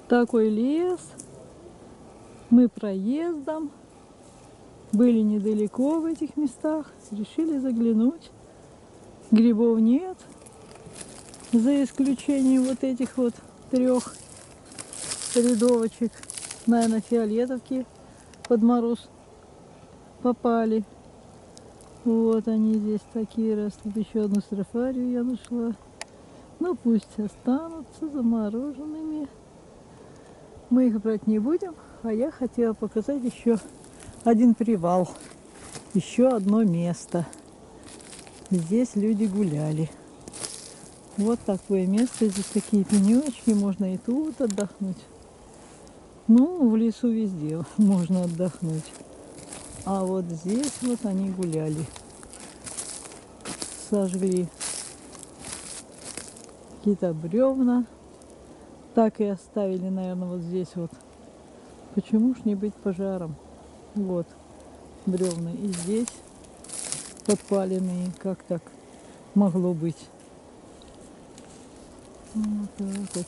Такой лес. Мы проездом. Были недалеко в этих местах. Решили заглянуть. Грибов нет. За исключением вот этих вот 3 рядовочек. Наверное, фиолетовки под мороз попали. Вот они здесь такие растут. Еще одну строфарию я нашла. Ну пусть останутся замороженными. Мы их брать не будем. А я хотела показать еще один привал. Еще одно место. Здесь люди гуляли. Вот такое место. Здесь такие пенечки. Можно и тут отдохнуть. Ну, в лесу везде можно отдохнуть. А вот здесь вот они гуляли. Сожгли какие-то бревна. Так и оставили, наверное, вот здесь вот. Почему ж не быть пожаром? Вот бревна. И здесь подпаленные. Как так могло быть? Вот так вот.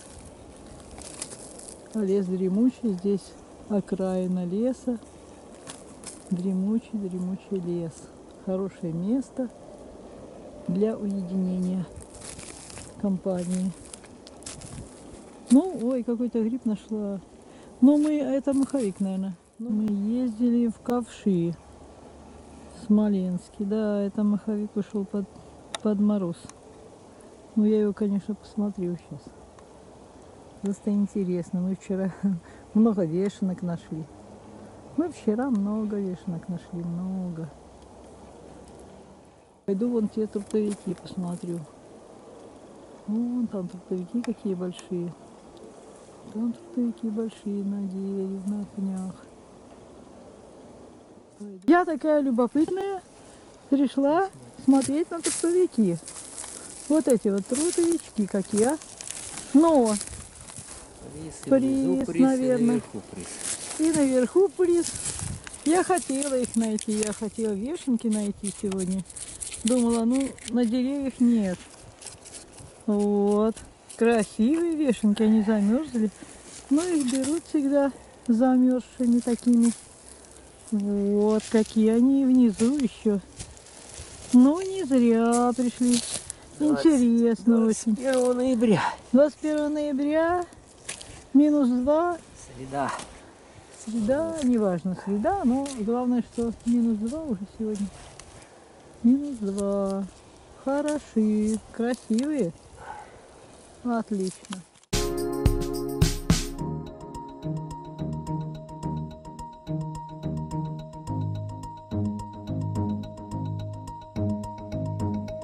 А лес дремучий. Здесь окраина леса. Дремучий лес. Хорошее место для уединения компании. Ну, ой, какой-то гриб нашла. Ну, это маховик, наверное. Мы ездили в Ковши, Смоленске. Да, это маховик ушел под мороз. Ну, я его, конечно, посмотрю сейчас. Просто интересно. Мы вчера много вешенок нашли. Мы вчера много вешенок нашли, много. Пойду вон те трутовики посмотрю. Вон там трутовики какие большие. Там трутовики большие на дереве, на пнях. Я такая любопытная, пришла смотреть на трутовики. Вот эти вот трутовички какие. Но приз, наверное. И наверху приз. Я хотела их найти, я хотела вешенки найти сегодня. Думала, ну, на деревьях нет. Вот. Красивые вешенки, они замерзли. Но их берут всегда замерзшими такими. Вот какие они внизу еще. Ну, не зря пришли. Интересно 21 очень. 21 ноября. 21 ноября. -2. Среда. Среда, неважно, среда, но главное, что -2 уже сегодня. -2. Хорошие, красивые. Отлично.